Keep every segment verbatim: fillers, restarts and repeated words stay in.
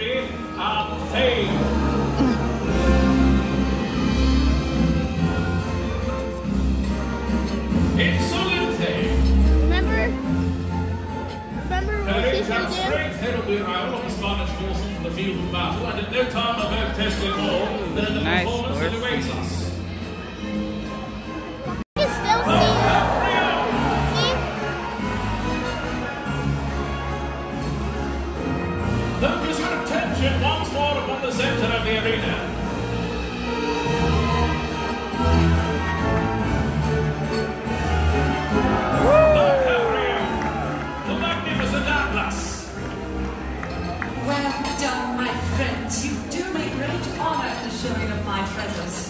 Ready and fade. Insolente. Remember? Remember what Very we did? straight heraldry round of the Spanish horse onto the field of battle, and at no time about testing more than in the Nice performance that awaits us. You can still see it. See? Focus your attention once more upon the centre of the arena. Well done, my friends. You do me great honor the showing of my treasures.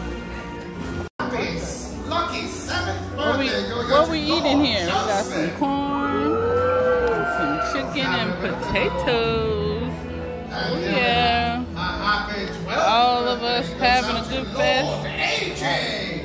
Lucky seventh What we, birthday. what we eating here? We got some corn, some chicken and potatoes. Oh yeah. All of us having a good fest. A J.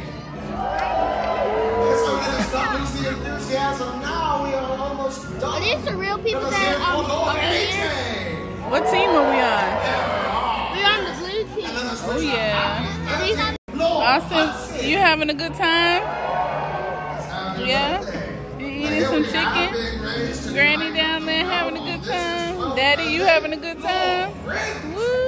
So let us not lose the enthusiasm now. We are almost done. Are these the real people that um, are here? What team are we on? We're on the blue team. Oh yeah. Are these on Austin, you having a good time? Yeah? You eating some chicken? Granny down there having a good time? Daddy, you having a good time? Woo!